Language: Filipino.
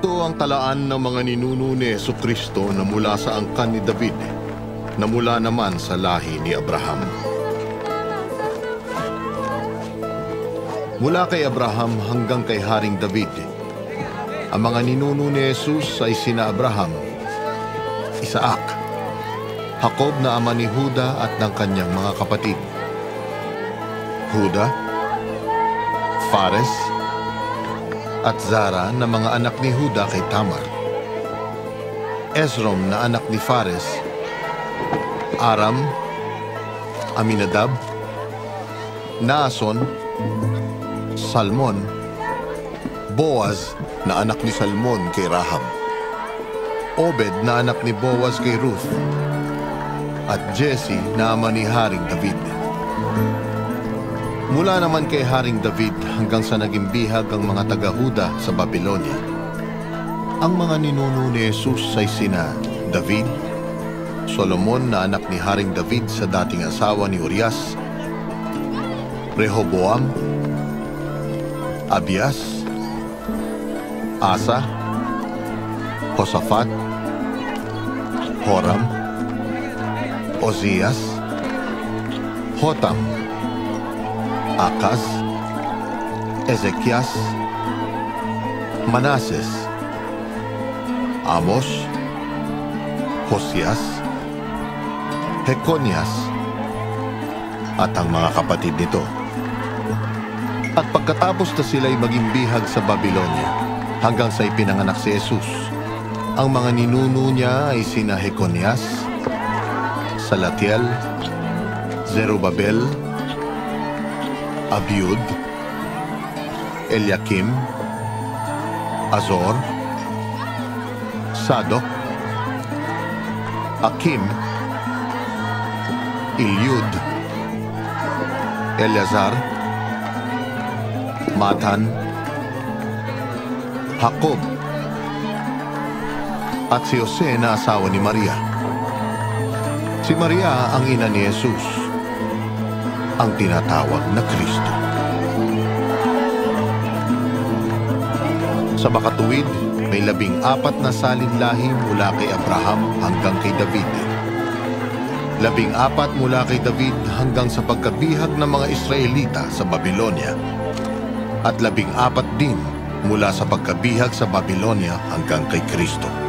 Ito ang talaan ng mga ninuno ni Jesucristo na mula sa angkan ni David, na mula naman sa lahi ni Abraham. Mula kay Abraham hanggang kay Haring David, ang mga ninuno ni Jesus ay sina Abraham, Isaac, Jacob na ama ni Juda at ng kanyang mga kapatid, Juda, Fares, at Zara na mga anak ni Juda kay Tamar, Esrom na anak ni Fares, Aram, Aminadab, Naason, Salmon, Boaz na anak ni Salmon kay Rahab, Obed na anak ni Boaz kay Ruth, at Jesse na ama ni Haring David. Mula naman kay Haring David hanggang sa naging bihag ang mga taga-Huda sa Babylonia, ang mga ninuno ni Jesus ay sina David, Solomon na anak ni Haring David sa dating asawa ni Urias, Rehoboam, Abias, Asa, Josaphat, Horam, Ozias, Hotam, Akaz, Ezekias, Manases, Amos, Hosias, Hekonias, at ang mga kapatid nito. At pagkatapos na sila'y maging bihag sa Babylonia, hanggang sa ipinanganak si Jesus, ang mga ninuno niya ay sina Hekonias, Salatiel, Zerubabel, Abiud, Eliakim, Azor, Sadok, Akim, Eliud, Eleazar, Matan, Jacob, at si Jose na asawa ni Maria. Si Maria ang ina ni Jesus, ang tinatawag na Kristo. Sa makatuwid, may 14 na salinlahi mula kay Abraham hanggang kay David. 14 mula kay David hanggang sa pagkabihag ng mga Israelita sa Babylonia, at 14 din mula sa pagkabihag sa Babylonia hanggang kay Kristo.